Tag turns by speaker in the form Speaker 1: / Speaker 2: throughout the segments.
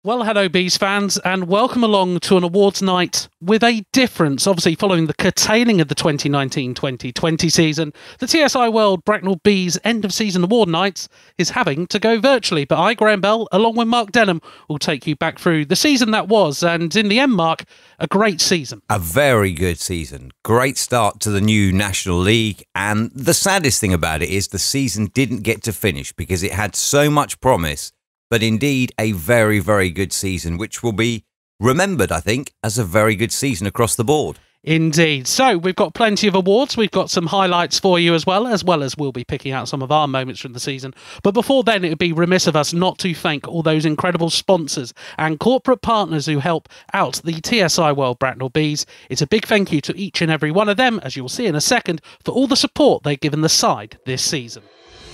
Speaker 1: Well, hello, Bees fans, and welcome along to an awards night with a difference. Obviously, following the curtailing of the 2019-2020 season, the TSI World Bracknell Bees end-of-season award nights is having to go virtually. But I, Graham Bell, along with Mark Denham, will take you back through the season that was, and in the end, Mark, a great season.
Speaker 2: A very good season. Great start to the new National League, and the saddest thing about it is the season didn't get to finish because it had so much promise. But indeed, a very, very good season, which will be remembered, I think, as a very good season across the board.
Speaker 1: Indeed. So we've got plenty of awards. We've got some highlights for you as well as we'll be picking out some of our moments from the season. But before then, it would be remiss of us not to thank all those incredible sponsors and corporate partners who help out the TSI World Bracknell Bees. It's a big thank you to each and every one of them, as you'll see in a second, for all the support they've given the side this season.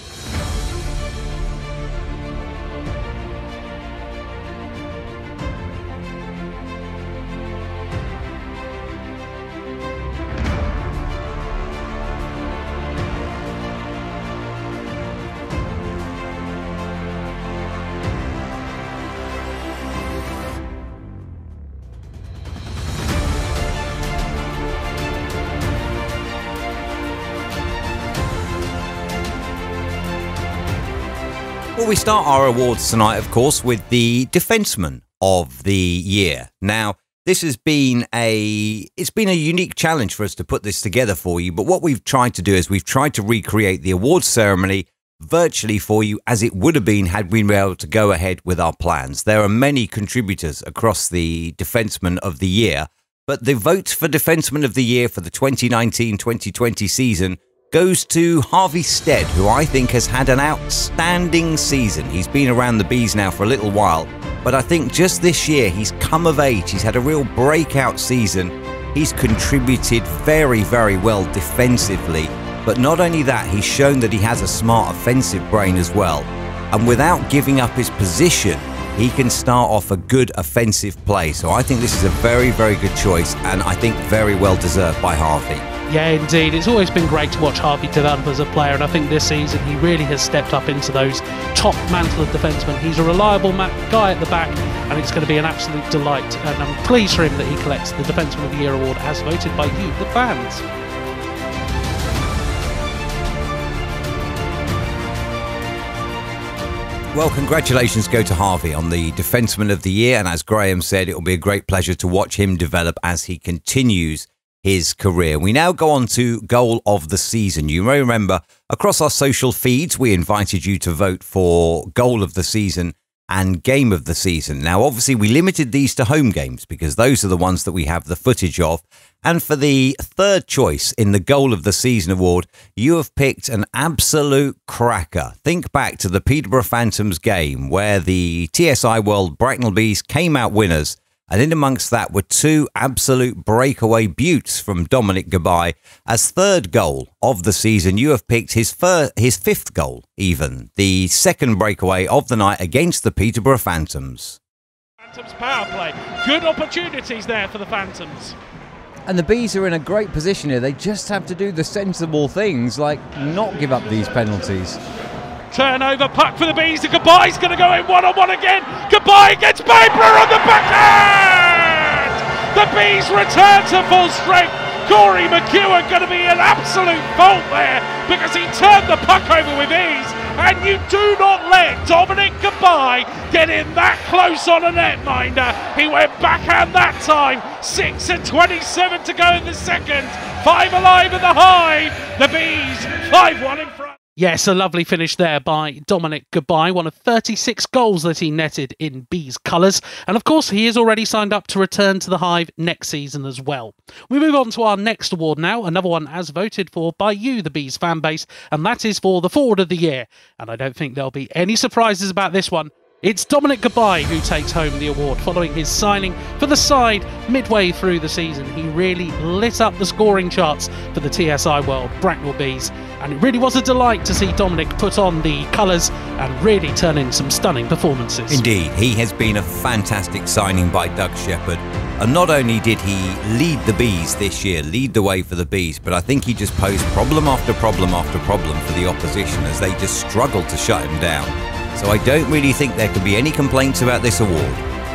Speaker 2: Well, we start our awards tonight, of course, with the Defenceman of the Year. Now, this has been it's been a unique challenge for us to put this together for you, but what we've tried to do is we've tried to recreate the awards ceremony virtually for you as it would have been had we been able to go ahead with our plans. There are many contributors across the Defenceman of the Year, but the vote for Defenceman of the Year for the 2019-2020 season goes to Harvey Stead, who I think has had an outstanding season. He's been around the Bees now for a little while, but I think just this year he's come of age. He's had a real breakout season. He's contributed very, very well defensively, but not only that, he's shown that he has a smart offensive brain as well. And without giving up his position, he can start off a good offensive play. So I think this is a very, very good choice, and I think very well deserved by Harvey.
Speaker 1: Yeah, indeed. It's always been great to watch Harvey develop as a player, and I think this season he really has stepped up into those top mantle of defencemen. He's a reliable guy at the back, and it's going to be an absolute delight. And I'm pleased for him that he collects the Defenceman of the Year award as voted by you, the fans.
Speaker 2: Well, congratulations go to Harvey on the Defenceman of the Year, and as Graham said, it will be a great pleasure to watch him develop as he continues his career. We now go on to Goal of the Season. You may remember across our social feeds we invited you to vote for Goal of the Season and Game of the Season. Now obviously we limited these to home games because those are the ones that we have the footage of. And for the third choice in the Goal of the Season award, you have picked an absolute cracker. Think back to the Peterborough Phantoms game where the TSI World Bracknell Bees came out winners. And in amongst that were two absolute breakaway beauts from Dominic Goodbye. As third goal of the season, you have picked his fifth goal, even. The second breakaway of the night against the Peterborough Phantoms.
Speaker 1: Phantoms power play. Good opportunities there for the Phantoms.
Speaker 3: And the Bees are in a great position here. They just have to do the sensible things, like not give up these penalties.
Speaker 1: Turnover, puck for the Bees, and Goodbye's going to go in one-on-one again. Goodbye against Babler on the backhand! The Bees return to full strength. Corey McEwen going to be an absolute fault there because he turned the puck over with ease, and you do not let Dominic Goodbye get in that close on a netminder. He went backhand that time. 6:27 to go in the second. 5 alive at the Hive. The Bees 5-1 in front. Yes, a lovely finish there by Dominic Goodbye, one of 36 goals that he netted in Bees colours. And of course, he is already signed up to return to the Hive next season as well. We move on to our next award now, another one as voted for by you, the Bees fan base, and that is for the Forward of the Year. And I don't think there'll be any surprises about this one. It's Dominic Goodbye who takes home the award following his signing for the side midway through the season. He really lit up the scoring charts for the TSI World Bracknell Bees, and it really was a delight to see Dominic put on the colours and really turn in some stunning performances.
Speaker 2: Indeed, he has been a fantastic signing by Doug Shepherd, and not only did he lead the Bees this year, lead the way for the Bees, but I think he just posed problem after problem after problem for the opposition as they just struggled to shut him down. So I don't really think there can be any complaints about this award.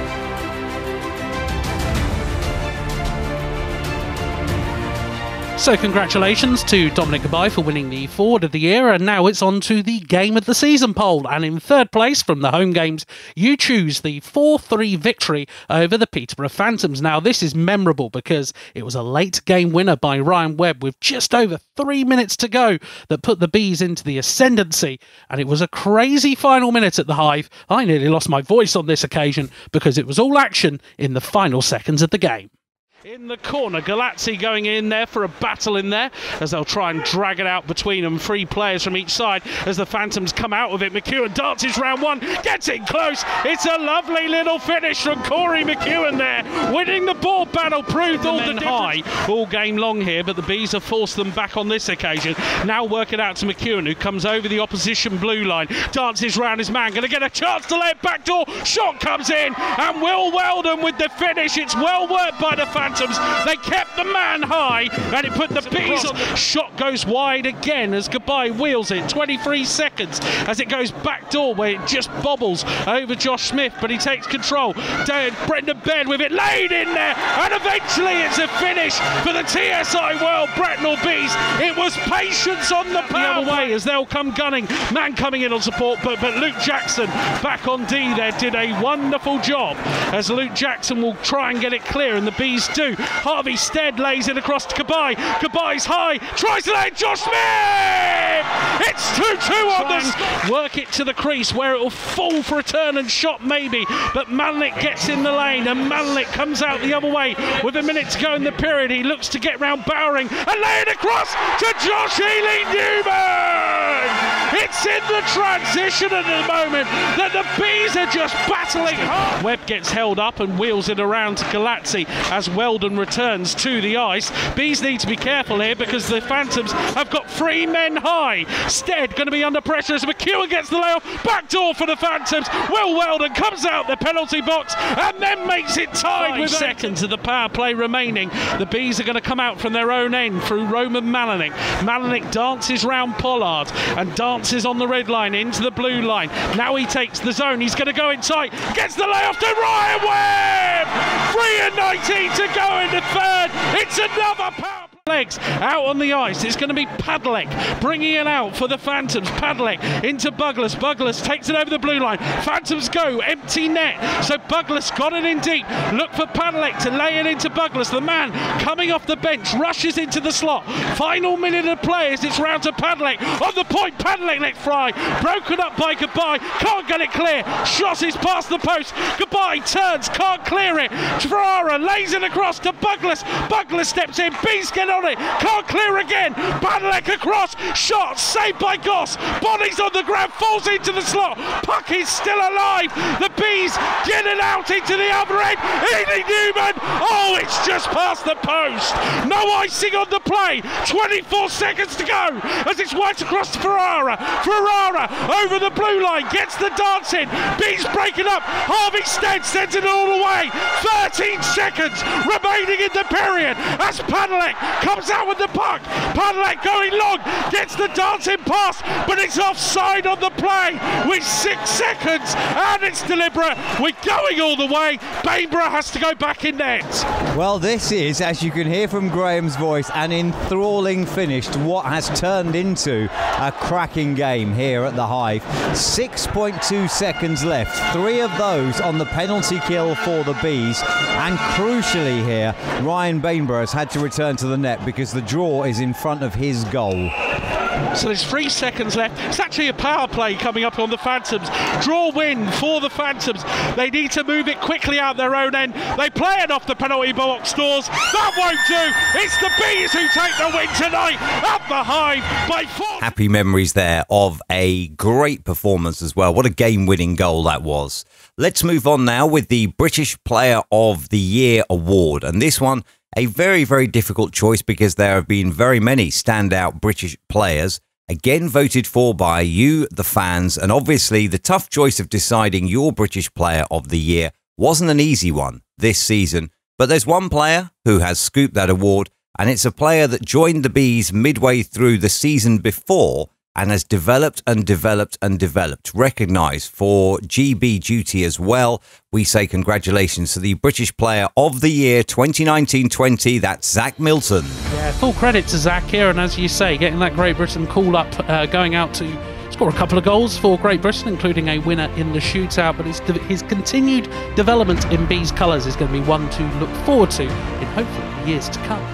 Speaker 1: So congratulations to Dominic Gabai for winning the Forward of the Year, and now it's on to the Game of the Season poll. And in third place from the home games, you choose the 4-3 victory over the Peterborough Phantoms. Now this is memorable because it was a late game winner by Ryan Webb with just over 3 minutes to go that put the Bees into the ascendancy, and it was a crazy final minute at the Hive. I nearly lost my voice on this occasion because it was all action in the final seconds of the game. In the corner, Galazzi going in there for a battle in there as they'll try and drag it out between them. 3 players from each side as the Phantoms come out of it. McEwen dances round one, gets it close. It's a lovely little finish from Corey McEwen there. Winning the ball battle proved all the high all game long here, but the Bees have forced them back on this occasion. Now work it out to McEwen, who comes over the opposition blue line, dances round his man, going to get a chance to lay it back door. Shot comes in, and Will Weldon with the finish. It's well worked by the Phantoms. They kept the man high, and it put the Bees on. Shot goes wide again as Gabai wheels it. 23 seconds as it goes back door where it just bobbles over Josh Smith, but he takes control. Brendan Baird with it laid in there, and eventually it's a finish for the TSI World Bracknell Bees. It was patience on the power way as they'll come gunning. Man coming in on support, but Luke Jackson back on D there did a wonderful job as Luke Jackson will try and get it clear, and the Bees do. Harvey Stead lays it across to Gabai. Gabai's high, tries to lay it, Josh Smith! It's 2-2 on this. Work it to the crease where it will fall for a turn and shot maybe, but Manlick gets in the lane, and Manlick comes out the other way with a minute to go in the period. He looks to get round Bowering and lay it across to Josh Healy-Newman! It's in the transition at the moment that the Bees are just battling hard. Webb gets held up and wheels it around to Galazzi as Weldon returns to the ice. Bees need to be careful here because the Phantoms have got 3 men high. Stead going to be under pressure as McEwen gets the layoff. Back door for the Phantoms. Will Weldon comes out the penalty box and then makes it tied with seconds of the power play remaining. The Bees are going to come out from their own end through Roman Malinick. Malinick dances round Pollard and dances on the red line into the blue line. Now he takes the zone. He's going to go in tight. Gets the layoff to Ryan Webb. 3 and 19 to go in the third. It's another power legs out on the ice. It's going to be Padlek bringing it out for the Phantoms. Padlek into Buglas. Buglas takes it over the blue line. Phantoms go empty net. So Buglas got it in deep. Look for Padlek to lay it into Buglas. The man coming off the bench rushes into the slot. Final minute of play as it's round to Padlek. On the point, Padlek let fly. Broken up by Gabai. Can't get it clear. Shots is past the post. Gabai turns. Can't clear it. Ferrara lays it across to Buglas. Buglas steps in. Bees get on it. Can't clear again. Padlek across. Shot saved by Goss. Body's on the ground. Falls into the slot. Puck is still alive. The Bees get it out into the other end. Healy-Newman. Oh, it's just past the post. No icing on the play. 24 seconds to go as it's right across to Ferrara. Ferrara over the blue line. Gets the dance in. Bees breaking up. Harvey Stead sends it all the way. 13 seconds remaining in the period as Padlek comes out with the puck. Padlek going long, gets the dancing pass, but it's offside on the play with 6 seconds, and it's deliberate. We're going all the way. Bainborough has to go back in net.
Speaker 3: Well, this is, as you can hear from Graham's voice, an enthralling finish to what has turned into a cracking game here at the Hive. 6.2 seconds left, 3 of those on the penalty kill for the Bees, and crucially here, Ryan Bainborough has had to return to the net because the draw is in front of his goal.
Speaker 1: So there's 3 seconds left. It's actually a power play coming up on the Phantoms. Draw win for the Phantoms. They need to move it quickly out their own end. They play it off the penalty box doors. That won't do. It's the Bees who take the win tonight at the Hive by 4.
Speaker 2: Happy memories there of a great performance as well. What a game-winning goal that was. Let's move on now with the British Player of the Year award. And this one, a very, very difficult choice because there have been very many standout British players, again voted for by you, the fans, and obviously the tough choice of deciding your British Player of the Year wasn't an easy one this season, but there's one player who has scooped that award, and it's a player that joined the Bees midway through the season before and has developed and developed and developed. Recognised for GB duty as well. We say congratulations to the British Player of the Year 2019-20. That's Zach Milton.
Speaker 1: Yeah, full credit to Zach here, and as you say, getting that Great Britain call up, going out to score a couple of goals for Great Britain, including a winner in the shootout. But his continued development in B's colours is going to be one to look forward to in hopefully years to come.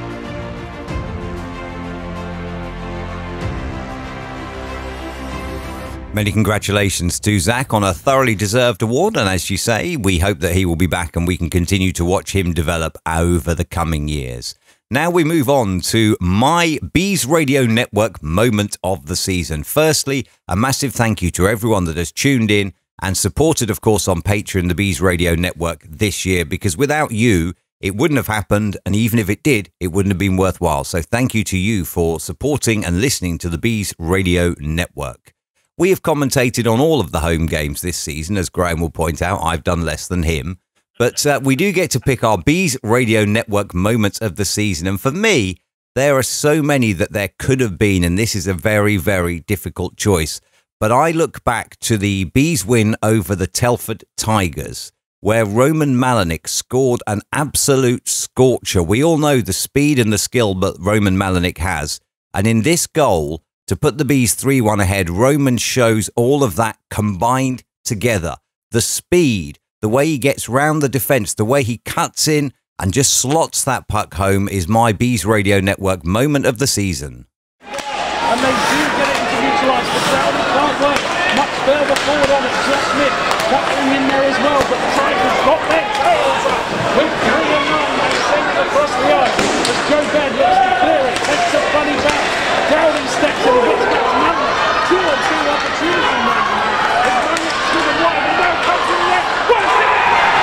Speaker 2: Many congratulations to Zach on a thoroughly deserved award, and as you say, we hope that he will be back and we can continue to watch him develop over the coming years. Now we move on to my Bees Radio Network moment of the season. Firstly, a massive thank you to everyone that has tuned in and supported, of course, on Patreon, the Bees Radio Network this year, because without you, it wouldn't have happened, and even if it did, it wouldn't have been worthwhile. So thank you to you for supporting and listening to the Bees Radio Network. We have commentated on all of the home games this season, as Graham will point out. I've done less than him. But we do get to pick our Bees Radio Network moments of the season. And for me, there are so many that there could have been, and this is a very, very difficult choice. But I look back to the Bees win over the Telford Tigers, where Roman Malinek scored an absolute scorcher. We all know the speed and the skill that Roman Malinek has. And in this goal, to put the Bees 3-1 ahead, Roman shows all of that combined together. The speed, the way he gets round the defence, the way he cuts in and just slots that puck home is my Bees Radio Network moment of the season.
Speaker 1: And they do get it into neutralise, but Dowdy can't work much further forward on it. Josh Smith battling in there as well, but the Tigers got their tails up with 3-9. They send it across the ice as Joe Baird looks to clear it, takes a funny back. Dowdy steps in and gets back to Manley. 2-on-2 opportunity now. It's Manley to the right, and now comes to the left. What a finish!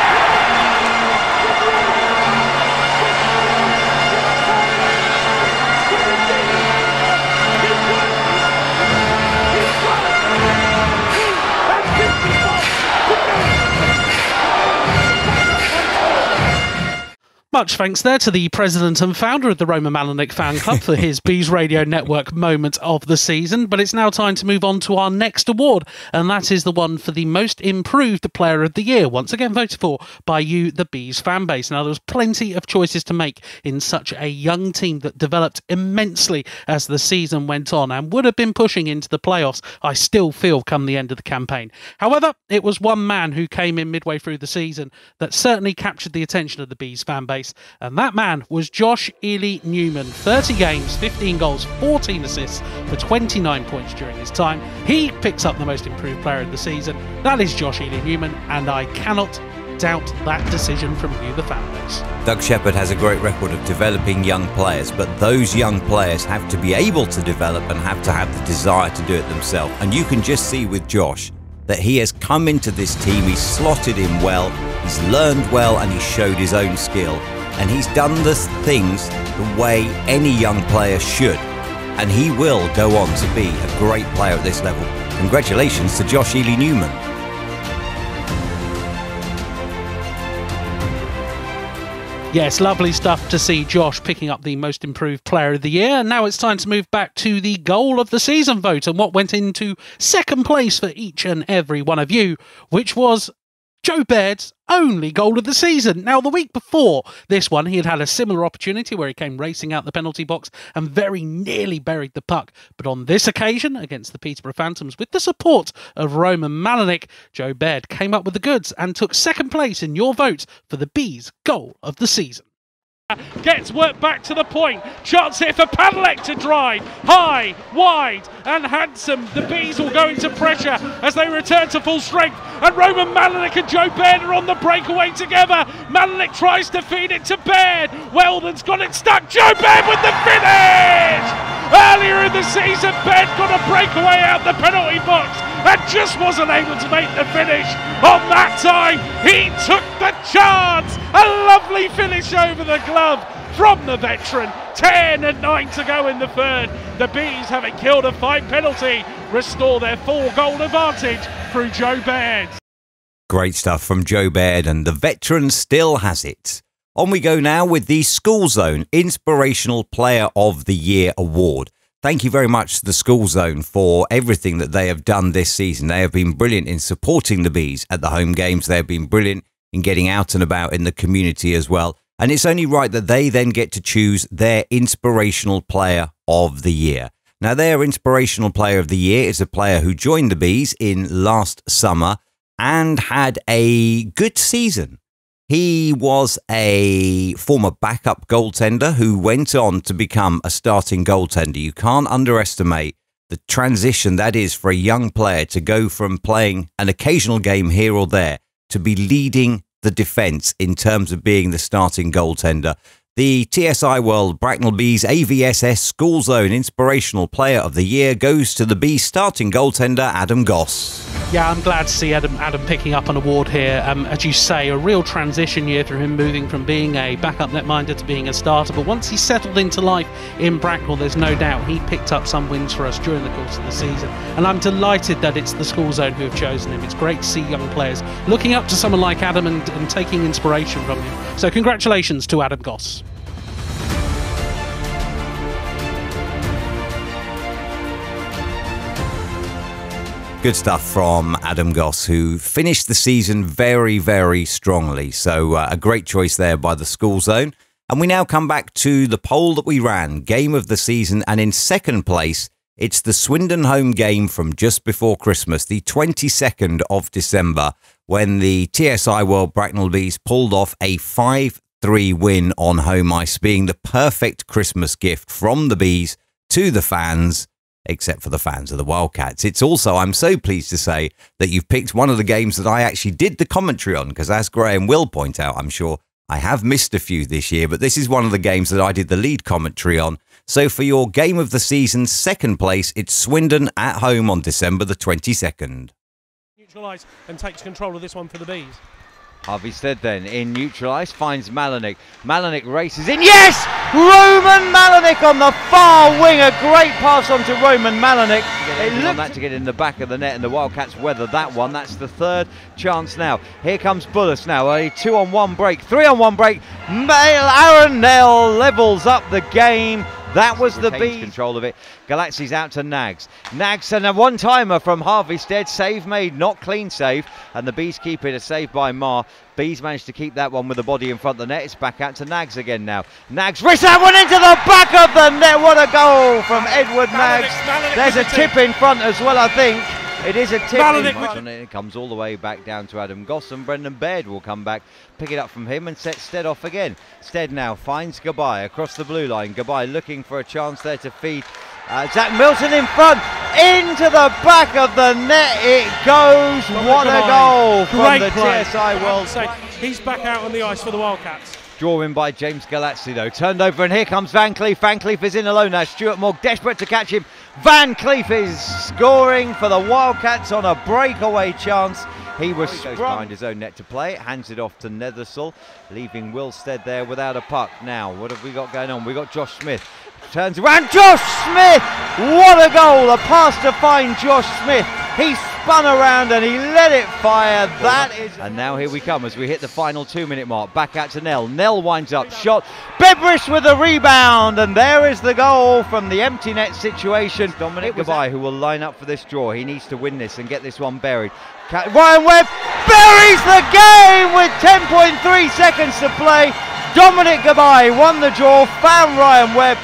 Speaker 1: Much thanks there to the president and founder of the Roman Malinek fan club for his Bees Radio Network moment of the season. But it's now time to move on to our next award, and that is the one for the most improved player of the year, once again voted for by you, the Bees fan base. Now, there was plenty of choices to make in such a young team that developed immensely as the season went on and would have been pushing into the playoffs, I still feel, come the end of the campaign. However, it was one man who came in midway through the season that certainly captured the attention of the Bees fan base, and that man was Josh Ely Newman. 30 games, 15 goals, 14 assists for 29 points during his time. He picks up the most improved player of the season. That is Josh Ely Newman, and I cannot doubt that decision from you, the fan base.
Speaker 2: Doug Shepherd has a great record of developing young players, but those young players have to be able to develop and have to have the desire to do it themselves. And you can just see with Josh that he has come into this team, he's slotted in well, he's learned well, and he showed his own skill. And he's done the things the way any young player should. And he will go on to be a great player at this level. Congratulations to Josh Ely Newman.
Speaker 1: Yes, lovely stuff to see Josh picking up the most improved player of the year. And now it's time to move back to the goal of the season vote and what went into second place for each and every one of you, which was Joe Baird's only goal of the season. Now, the week before this one, he had had a similar opportunity where he came racing out the penalty box and very nearly buried the puck. But on this occasion, against the Peterborough Phantoms, with the support of Roman Malinek, Joe Baird came up with the goods and took second place in your vote for the Bees' goal of the season. Gets work back to the point. Chance here for Padalek to drive. High, wide and handsome. The Bees will go into pressure as they return to full strength. And Roman Malinek and Joe Baird are on the breakaway together. Malinek tries to feed it to Baird. Weldon's got it stuck. Joe Baird with the finish! Earlier in the season, Baird got a breakaway out the penalty box and just wasn't able to make the finish. On that time, he took the chance. A lovely finish over the glove from the veteran. 10-9 to go in the third. The Bees, having killed a 5 penalty, restore their 4-goal advantage through Joe Baird.
Speaker 2: Great stuff from Joe Baird, and the veteran still has it. On we go now with the School Zone Inspirational Player of the Year Award. thank you very much to the School Zone for everything that they have done this season. They have been brilliant in supporting the Bees at the home games. They have been brilliant in getting out and about in the community as well. And it's only right that they then get to choose their Inspirational Player of the Year. Now, their Inspirational Player of the Year is a player who joined the Bees in last summer and had a good season. He was a former backup goaltender who went on to become a starting goaltender. You can't underestimate the transition that is for a young player to go from playing an occasional game here or there to be leading the defence in terms of being the starting goaltender. The TSI World Bracknell Bees AVSS School Zone Inspirational Player of the Year goes to the Bees starting goaltender Adam Goss.
Speaker 1: Yeah, I'm glad to see Adam picking up an award here. As you say, a real transition year through him moving from being a backup netminder to being a starter. But once he settled into life in Bracknell, there's no doubt he picked up some wins for us during the course of the season. And I'm delighted that it's the School Zone who have chosen him. It's great to see young players looking up to someone like Adam and taking inspiration from him. So congratulations to Adam Goss.
Speaker 2: Good stuff from Adam Goss, who finished the season very, very strongly. So a great choice there by the School Zone. And we now come back to the poll that we ran, game of the season. And in second place, it's the Swindon home game from just before Christmas, the 22nd of December, when the TSI World Bracknell Bees pulled off a 5-3 win on home ice, being the perfect Christmas gift from the Bees to the fans, except for the fans of the Wildcats. It's also, I'm so pleased to say, that you've picked one of the games that I actually did the commentary on, because as Graham will point out, I'm sure I have missed a few this year, but this is one of the games that I did the lead commentary on. So for your game of the season, second place, it's Swindon at home on December the 22nd.
Speaker 1: Neutralise and takes control of this one for the Bees.
Speaker 3: Harvey Stead then in neutral ice finds Malenik. Malenik races in. Yes! Roman Malenik on the far wing. A great pass on to Roman Malenik. It looked on that to get in the back of the net, and the Wildcats weather that one. That's the third chance now. Here comes Bullis now. A 2-on-1 break, 3-on-1 break. Aaron Nell levels up the game. That was the Bees. Control of it. Galaxi's out to Nags. Nags and a one-timer from Harvey Stead. Save made, not clean save. And the Bees keep it, a save by Marr. Bees managed to keep that one with the body in front of the net. It's back out to Nags again now. Nags wrists that one into the back of the net. What a goal from Edward Nags. There's a tip in front as well, I think. It is a tip in front. It comes all the way back down to Adam Goss, and Brendan Baird will come back, pick it up from him and set Stead off again. Stead now finds Gabai across the blue line. Gabai looking for a chance there to feed Zach Milton in front, into the back of the net it goes. What a goal from the TSI World.
Speaker 1: He's back out on the ice for the Wildcats.
Speaker 3: Draw in by James Galazzi though, turned over, and here comes Van Cleef. Van Cleef is in alone now. Stuart Moore desperate to catch him. Van Cleef is scoring for the Wildcats on a breakaway chance. He was goes behind his own net to play it, hands it off to Nethersall, leaving Will Stead there without a puck. Now, what have we got going on? We got Josh Smith. Turns around, Josh Smith! What a goal! A pass to find Josh Smith. He spun around and he let it fire. That is. And now here we come as we hit the final 2-minute mark. Back out to Nell. Nell winds up, shot. Bebrish with the rebound, and there is the goal from the empty net situation. Dominic Gabai, who will line up for this draw. He needs to win this and get this one buried. Ryan Webb buries the game with 10.3 seconds to play. Dominic Gabai won the draw. Found Ryan Webb.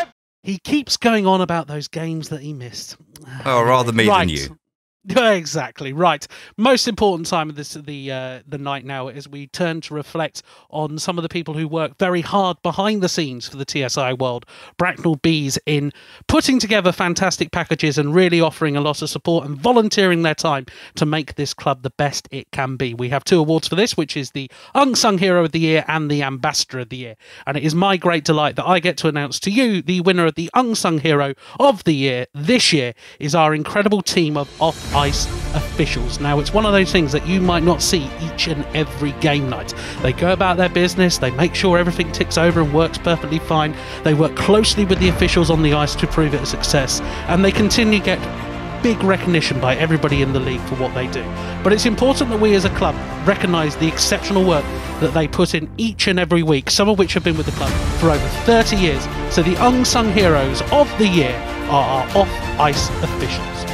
Speaker 1: He keeps going on about those games that he missed.
Speaker 2: Oh, rather me than you.
Speaker 1: Exactly right. Most important time of the night now as we turn to reflect on some of the people who work very hard behind the scenes for the TSI World Bracknell Bees in putting together fantastic packages and really offering a lot of support and volunteering their time to make this club the best it can be. We have 2 awards for this, which is the Unsung Hero of the Year and the Ambassador of the Year. And it is my great delight that I get to announce to you the winner of the Unsung Hero of the Year this year is our incredible team of off-ice officials. Now, it's one of those things that you might not see each and every game night. They go about their business, they make sure everything ticks over and works perfectly fine. They work closely with the officials on the ice to prove it a success, and they continue to get big recognition by everybody in the league for what they do. But it's important that we as a club recognise the exceptional work that they put in each and every week, some of which have been with the club for over 30 years. So the Unsung Heroes of the Year are our off-ice officials.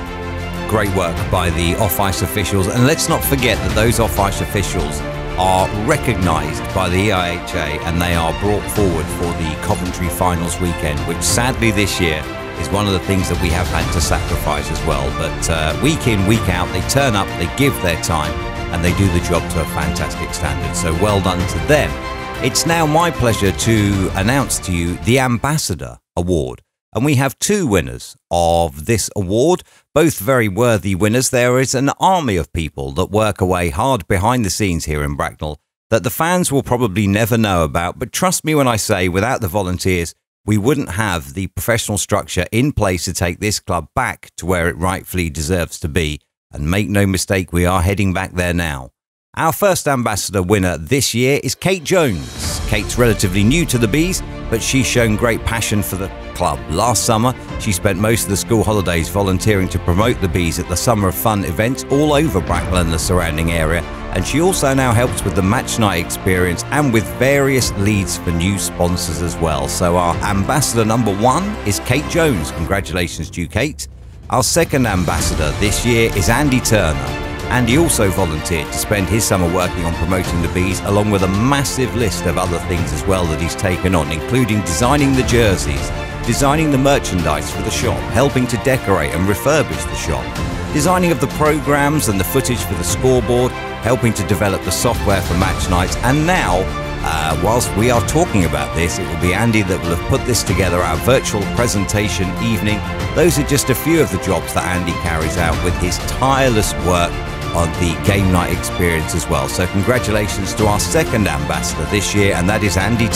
Speaker 2: Great work by the off-ice officials, and let's not forget that those off-ice officials are recognised by the EIHA and they are brought forward for the Coventry Finals weekend, which sadly this year is one of the things that we have had to sacrifice as well. But week in, week out, they turn up, they give their time, and they do the job to a fantastic standard. So well done to them. It's now my pleasure to announce to you the Ambassador Award. And we have two winners of this award, both very worthy winners. There is an army of people that work away hard behind the scenes here in Bracknell that the fans will probably never know about. But trust me when I say, without the volunteers, we wouldn't have the professional structure in place to take this club back to where it rightfully deserves to be. And make no mistake, we are heading back there now. Our first Ambassador winner this year is Kate Jones. Kate's relatively new to the Bees, but she's shown great passion for the club. Last summer, she spent most of the school holidays volunteering to promote the Bees at the Summer of Fun events all over Bracknell and the surrounding area, and she also now helps with the match night experience and with various leads for new sponsors as well. So our Ambassador number one is Kate Jones. Congratulations to you, Kate. Our second Ambassador this year is Andy Turner. Andy also volunteered to spend his summer working on promoting the Bees, along with a massive list of other things as well that he's taken on, including designing the jerseys, designing the merchandise for the shop, helping to decorate and refurbish the shop, designing of the programs and the footage for the scoreboard, helping to develop the software for match nights, and now, whilst we are talking about this, it will be Andy that will have put this together, our virtual presentation evening. Those are just a few of the jobs that Andy carries out with his tireless work on the game night experience as well. So congratulations to our second ambassador this year, and that is Andy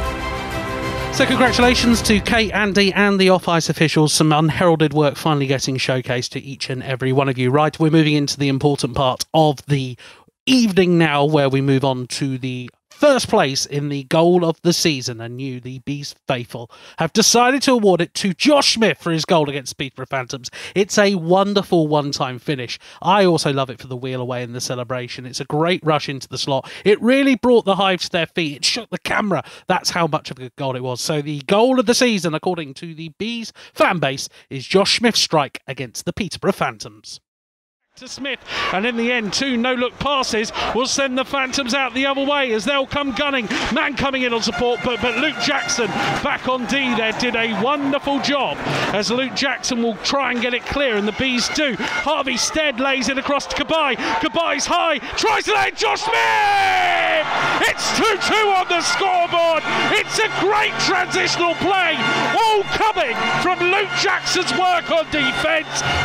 Speaker 2: Turner.
Speaker 1: So congratulations to Kate, Andy and the off-ice officials. Some unheralded work finally getting showcased to each and every one of you. Right, we're moving into the important part of the evening now, where we move on to the first place in the goal of the season, and you, the Bees faithful, have decided to award it to Josh Smith for his goal against Peterborough Phantoms. It's a wonderful one-time finish. I also love it for the wheel away in the celebration. It's a great rush into the slot. It really brought the Hive to their feet. It shook the camera. That's how much of a good goal it was. So the goal of the season, according to the Bees fan base, is Josh Smith's strike against the Peterborough Phantoms. To Smith, and in the end, two no-look passes will send the Phantoms out the other way as they'll come gunning. Man coming in on support, but Luke Jackson back on D there did a wonderful job as Luke Jackson will try and get it clear, and the Bees do. Harvey Stead lays it across to Kabay. Kabay's high, tries to let Josh Smith! It's 2-2 on the scoreboard. It's a great transitional play, all coming from Luke Jackson's work on defence.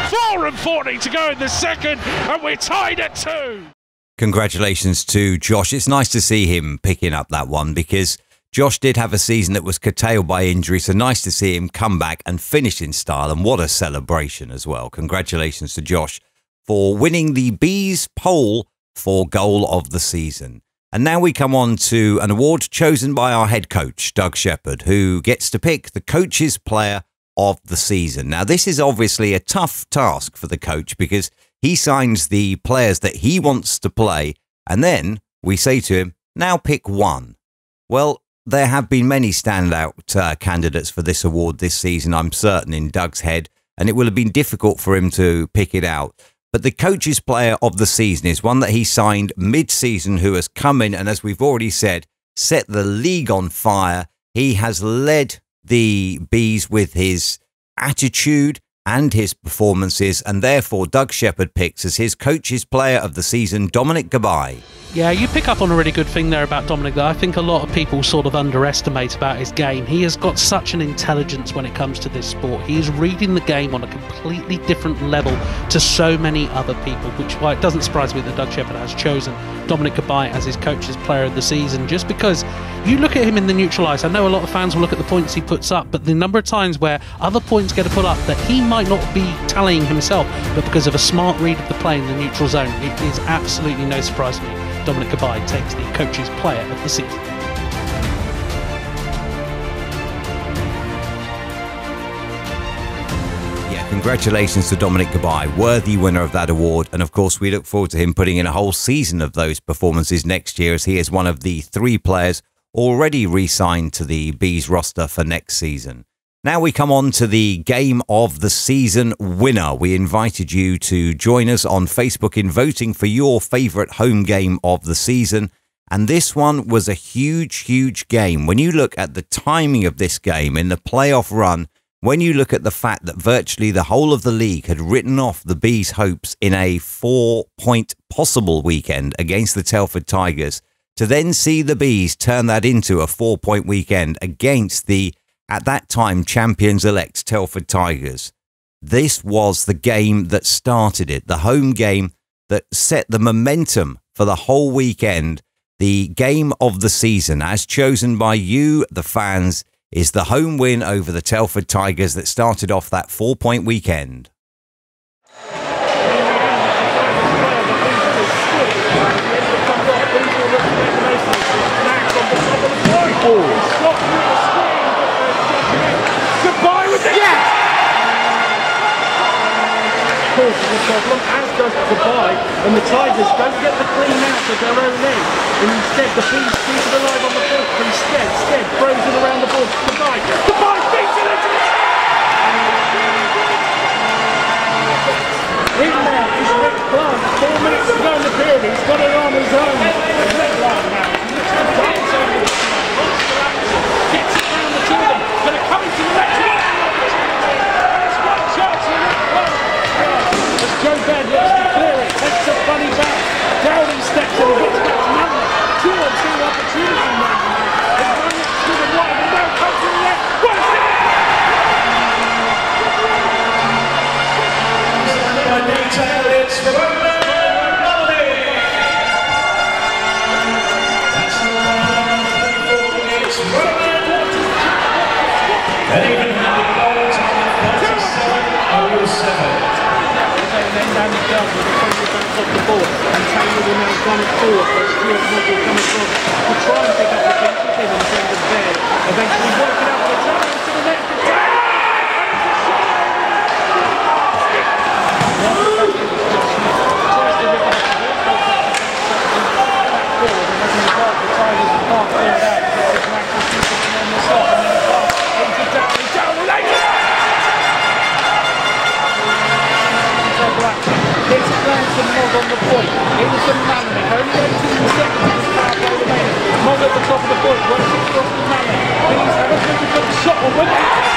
Speaker 1: 4:40 to go in the second, and we're tied at 2.
Speaker 2: Congratulations to Josh. It's nice to see him picking up that one, because Josh did have a season that was curtailed by injury, so nice to see him come back and finish in style, and what a celebration as well. Congratulations to Josh for winning the Bees poll for goal of the season. And now we come on to an award chosen by our head coach, Doug Shepherd, who gets to pick the coach's player of the season. Now, this is obviously a tough task for the coach, because he signs the players that he wants to play, and then we say to him, now pick one. Well, there have been many standout candidates for this award this season, I'm certain, in Doug's head, and it will have been difficult for him to pick it out. But the coach's player of the season is one that he signed mid-season, who has come in and, as we've already said, set the league on fire. He has led the Bees with his attitude and his performances, and therefore Doug Shepherd picks as his coach's player of the season Dominic Gabay.
Speaker 1: Yeah, you pick up on a really good thing there about Dominic that I think a lot of people sort of underestimate about his game. He has got such an intelligence when it comes to this sport. He is reading the game on a completely different level to so many other people, which is why it doesn't surprise me that Doug Shepherd has chosen Dominic Gabay as his coach's player of the season, just because you look at him in the neutral ice. I know a lot of fans will look at the points he puts up, but the number of times where other points get put up that he might not be tallying himself, but because of a smart read of the play in the neutral zone, it is absolutely no surprise to me Dominic Gabay takes the coach's player of the season.
Speaker 2: Yeah, congratulations to Dominic Gabay, worthy winner of that award. And of course, we look forward to him putting in a whole season of those performances next year, as he is one of the 3 players already re-signed to the Bees roster for next season. Now we come on to the game of the season winner. We invited you to join us on Facebook in voting for your favourite home game of the season. And this one was a huge, huge game. When you look at the timing of this game in the playoff run, when you look at the fact that virtually the whole of the league had written off the Bees' hopes in a 4-point possible weekend against the Telford Tigers, to then see the Bees turn that into a 4-point weekend against the, at that time, champions-elect Telford Tigers. This was the game that started it, the home game that set the momentum for the whole weekend. The game of the season, as chosen by you, the fans, is the home win over the Telford Tigers that started off that 4-point weekend.
Speaker 1: Goodbye with the causes a problem, as does Goodbye, and the Tigers don't get the clean out of their own end, and instead the Bees keep it alive on the ball, but instead throws it around the ball. Goodbye beats it into the in there is Rick Clark, 4 minutes to go in the period, he's got it on his own. Gets it down the two of them, but they're coming to the next one. There's one chance for Rick Clark. As Joe Bed looks to clear it, takes a funny back. Down he steps and he gets back to Manley. 2-on-2 opportunity now. It's run it to the right and now comes to the left. What is it?
Speaker 4: It's from
Speaker 1: Down the field with the front bounce off the ball, and Taylor will now run it forward, but Stuart Wood will come across to try and pick up the pace with him in terms of Baird, eventually working out the time to the left of Taylor, tries to rip up the ball, back forward, and as a result the Tigers have half cleared out, because it's Max is sitting on the stop, and then the pass into down the lane. Gets a glance and Mog on the point. Into Manley. Only 18 seconds of power play remaining. Mog at the top of the point. Works it across to Manley. He's had a pretty good shot on with it.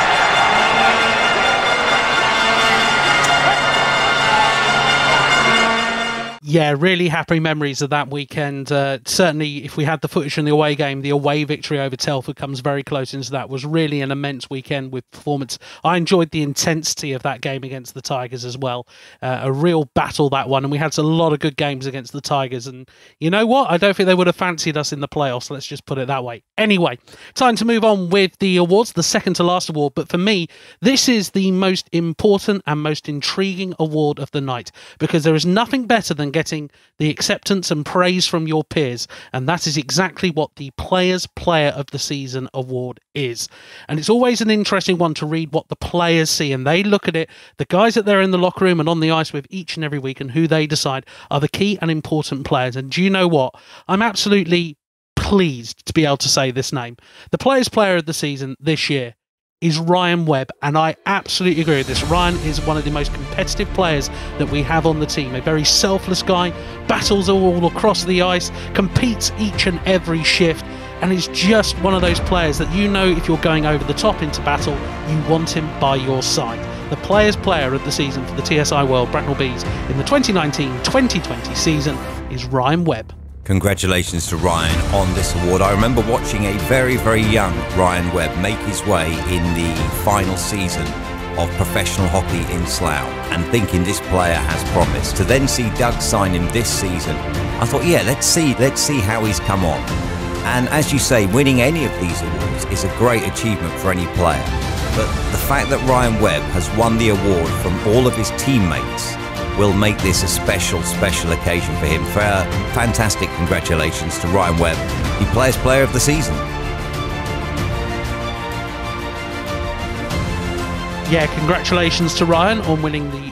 Speaker 1: Yeah, really happy memories of that weekend. Certainly, if we had the footage from the away game, the away victory over Telford comes very close into that. It was really an immense weekend with performance. I enjoyed the intensity of that game against the Tigers as well. A real battle, that one. And we had a lot of good games against the Tigers. And you know what? I don't think they would have fancied us in the playoffs. Let's just put it that way. Anyway, time to move on with the awards, the second to last award. But for me, this is the most important and most intriguing award of the night, because there is nothing better than getting the acceptance and praise from your peers, and that is exactly what the Players Player of the Season award is. And it's always an interesting one to read what the players see, and they look at it, the guys that they're in the locker room and on the ice with each and every week, and who they decide are the key and important players. And do you know what? I'm absolutely pleased to be able to say this name. The Players Player of the Season this year is Ryan Webb, and I absolutely agree with this. Ryan is one of the most competitive players that we have on the team. A very selfless guy, battles all across the ice, competes each and every shift, and is just one of those players that you know if you're going over the top into battle, you want him by your side. The Players Player of the Season for the TSI World Bracknell Bees in the 2019-2020 season is Ryan Webb.
Speaker 2: Congratulations to Ryan on this award. I remember watching a very, very young Ryan Webb make his way in the final season of professional hockey in Slough and thinking this player has promise. To then see Doug sign him this season, I thought, yeah, let's see how he's come on. And as you say, winning any of these awards is a great achievement for any player. But the fact that Ryan Webb has won the award from all of his teammates will make this a special occasion for him. Fantastic congratulations to Ryan Webb, the Players Player of the Season.
Speaker 1: Yeah, congratulations to Ryan on winning the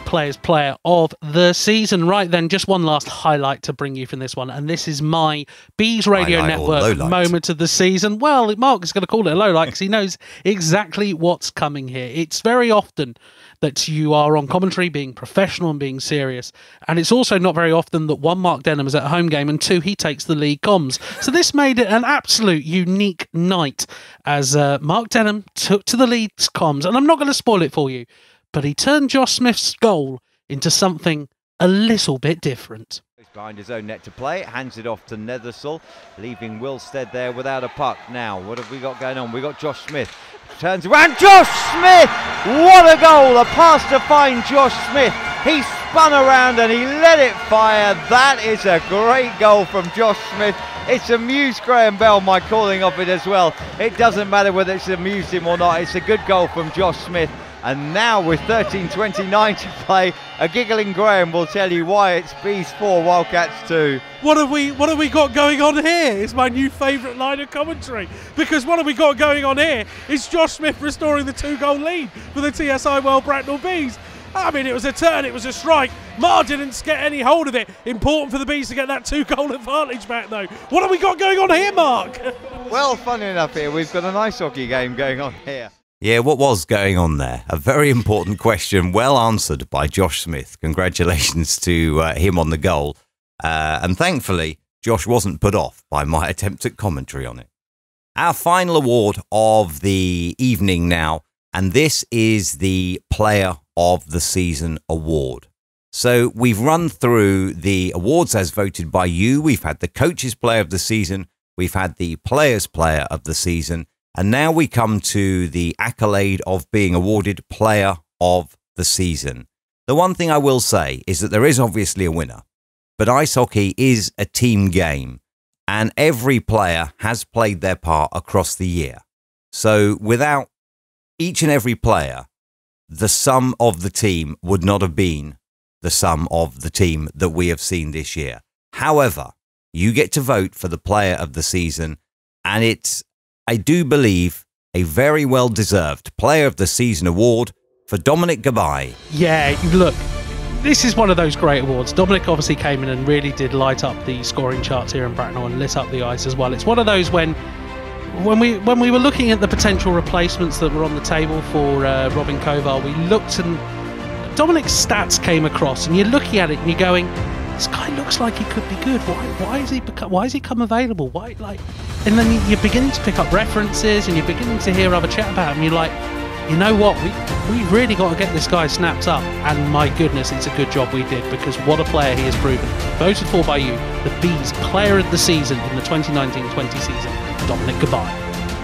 Speaker 1: Players Player of the Season. Right then, just one last highlight to bring you from this one, and this is my Bees Radio
Speaker 2: Highlight or
Speaker 1: Network
Speaker 2: lowlight?
Speaker 1: moment of the season. Well, Mark is going to call it a low light because he knows exactly what's coming here. It's very often that you are on commentary being professional and being serious, and it's also not very often that one, Mark Denham is at a home game, and two, he takes the lead comms. So this made it an absolute unique night as Mark Denham took to the lead comms, and I'm not going to spoil it for you, but he turned Josh Smith's goal into something a little bit different.
Speaker 3: Behind his own net to play, hands it off to Nethersall, leaving Wilstead there without a puck. Now, what have we got going on? We got Josh Smith, turns around, Josh Smith! What a goal! A pass to find Josh Smith. He spun around and he let it fire. That is a great goal from Josh Smith. It's amused Graham Bell, my calling of it as well. It doesn't matter whether it's amused him or not. It's a good goal from Josh Smith. And now with 13:29 to play, a giggling Graham will tell you why it's Bees 4, Wildcats 2.
Speaker 1: What have we got going on here? It's my new favourite line of commentary, because what have we got going on here is Josh Smith restoring the 2-goal lead for the TSI World Bracknell Bees. I mean, it was a turn, it was a strike. Mar didn't get any hold of it. Important for the Bees to get that 2-goal advantage back, though. What have we got going on here, Mark?
Speaker 3: Well, funny enough here, we've got an ice hockey game going on here.
Speaker 2: Yeah, what was going on there? A very important question, well answered by Josh Smith. Congratulations to him on the goal. And thankfully, Josh wasn't put off by my attempt at commentary on it. Our final award of the evening now, and this is the Player of the Season award. So we've run through the awards as voted by you. We've had the Coaches Player of the Season. We've had the Players Player of the Season. And now we come to the accolade of being awarded Player of the Season. The one thing I will say is that there is obviously a winner, but ice hockey is a team game, and every player has played their part across the year. So without each and every player, the sum of the team would not have been the sum of the team that we have seen this year. However, you get to vote for the Player of the Season, and it's, I do believe, a very well-deserved Player of the Season award for Dominic Gabai.
Speaker 1: Yeah, look, this is one of those great awards. Dominic obviously came in and really did light up the scoring charts here in Bracknell and lit up the ice as well. It's one of those when we were looking at the potential replacements that were on the table for Robin Kovar, we looked and Dominic's stats came across, and you're looking at it and you're going, this guy looks like he could be good. Why has he come available? Why, like? And then you're beginning to pick up references and you're beginning to hear other chat about him. You're like, you know what? We really got to get this guy snapped up. And my goodness, it's a good job we did, because what a player he has proven. Voted for by you, the Bees Player of the Season in the 2019-20 season, Dominic Gabai.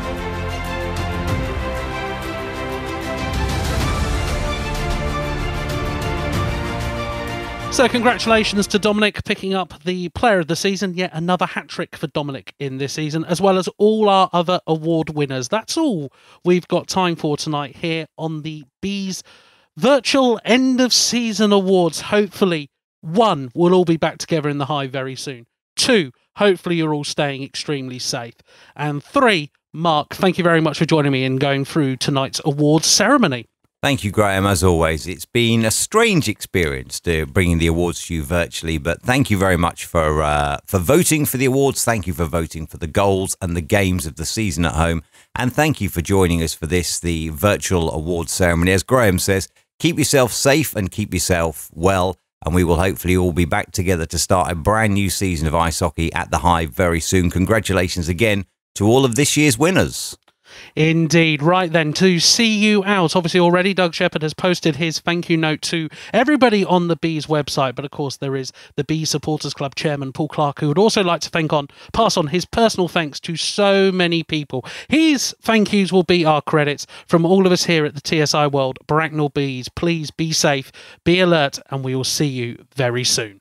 Speaker 1: So congratulations to Dominic picking up the Player of the Season. Yet another hat-trick for Dominic in this season, as well as all our other award winners. That's all we've got time for tonight here on the Bees virtual end-of-season awards. Hopefully, 1, we'll all be back together in the Hive very soon. 2, hopefully you're all staying extremely safe. And 3, Mark, thank you very much for joining me in going through tonight's awards ceremony.
Speaker 2: Thank you, Graham, as always. It's been a strange experience to bringing the awards to you virtually, but thank you very much for voting for the awards. Thank you for voting for the goals and the games of the season at home. And thank you for joining us for this, the virtual awards ceremony. As Graham says, keep yourself safe and keep yourself well, and we will hopefully all be back together to start a brand new season of ice hockey at the Hive very soon. Congratulations again to all of this year's winners.
Speaker 1: Indeed. Right then, to see you out, obviously already Doug Shepherd has posted his thank you note to everybody on the Bees website, but of course there is the Bees Supporters Club chairman Paul Clark, who would also like to pass on his personal thanks to so many people. His thank yous will be our credits from all of us here at the TSI World Bracknell Bees. Please be safe, be alert, and we will see you very soon.